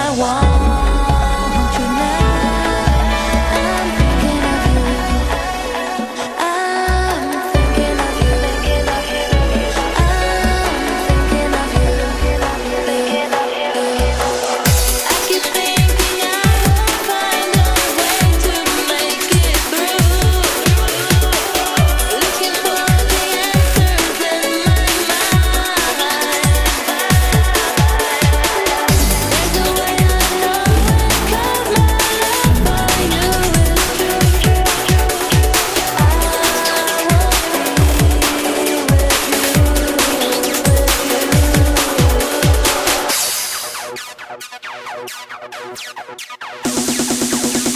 want you now. I'm thinking of you. I'm thinking of you. I'm thinking of you. I keep thinking I will find a way to make it through. Looking for the answers in my mind. There's a way I know it, 'cause my love for you is true. I wanna be with you.